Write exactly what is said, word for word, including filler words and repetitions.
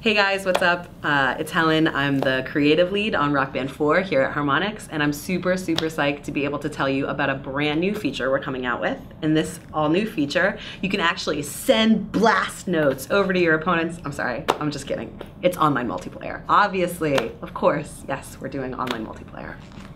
Hey guys, what's up? Uh, it's Helen. I'm the creative lead on Rock Band four here at Harmonix, and I'm super, super psyched to be able to tell you about a brand new feature we're coming out with. In this all new feature, you can actually send blast notes over to your opponents. I'm sorry, I'm just kidding. It's online multiplayer. Obviously, of course, yes, we're doing online multiplayer.